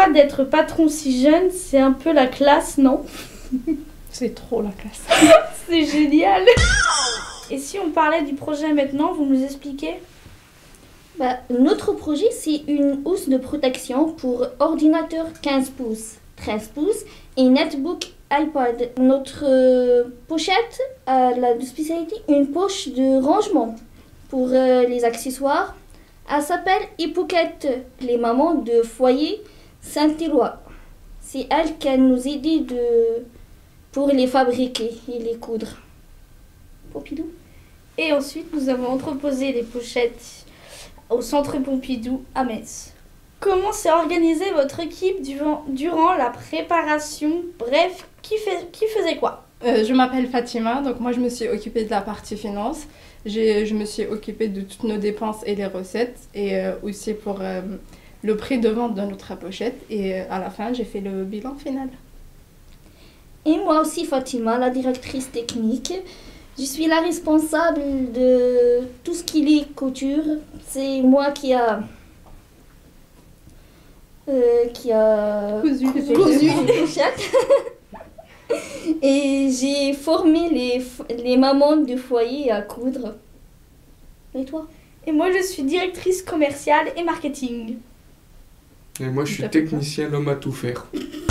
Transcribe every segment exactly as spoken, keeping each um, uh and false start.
fois d'être patron si jeune, c'est un peu la classe, non? C'est trop la classe. C'est génial. Et si on parlait du projet maintenant, vous nous expliquez? Bah, notre projet, c'est une housse de protection pour ordinateur quinze pouces, treize pouces et netbook iPad. Notre euh, pochette a la spécialité une poche de rangement pour euh, les accessoires. Elle s'appelle Hippoquette, les mamans de foyer Saint-Éloi. C'est elle qui nous aidé de pour les fabriquer et les coudre. Pompidou. Et ensuite, nous avons entreposé les pochettes au centre Pompidou à Metz. Comment s'est organisée votre équipe durant, durant la préparation? Bref, qui, fait, qui faisait quoi? euh, Je m'appelle Fatima, donc moi je me suis occupée de la partie finance. J'ai, je me suis occupée de toutes nos dépenses et les recettes et euh, aussi pour euh, le prix de vente de notre pochette. Et euh, à la fin, j'ai fait le bilan final. Et moi aussi, Fatima, la directrice technique. Je suis la responsable de tout ce qui est couture. C'est moi qui a, euh, qui a Cousu, cousu, cousu les pochettes. Et j'ai formé les, les mamans du foyer à coudre. Et toi? Et moi, je suis directrice commerciale et marketing. Et moi, je suis technicien, l'homme à tout faire.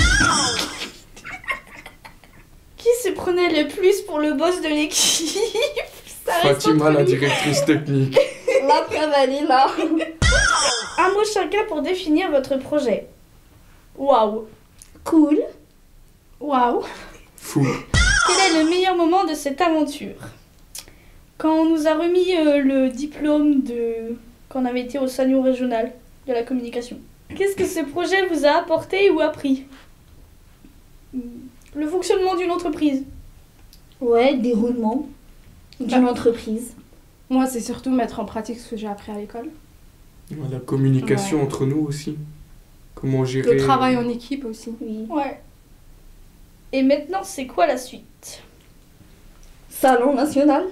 Qui se prenait le plus pour le boss de l'équipe? Ça reste Fatima, entre la nous. directrice technique. La preuve, elle est là. Un mot chacun pour définir votre projet. Waouh. Cool. Waouh. Fou. Quel est le meilleur moment de cette aventure? Quand on nous a remis euh, le diplôme de... quand on avait été au salon régional de la communication. Qu'est-ce que ce projet vous a apporté ou appris? Le fonctionnement d'une entreprise. Ouais, déroulement d'une entreprise. Moi, c'est surtout mettre en pratique ce que j'ai appris à l'école. La communication Ouais. entre nous aussi. Comment gérer... Le travail en équipe aussi. Oui. Ouais. Et maintenant, c'est quoi la suite? Salon national.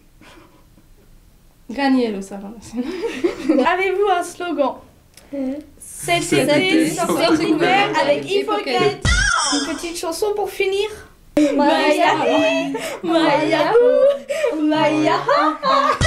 Gagner le salon national. Avez-vous un slogan? Cet Cet été, été, sortez sortez couvert couvert avec avec Hippoquette. Une petite chanson pour finir? Maya. Maya. Maya. Maya.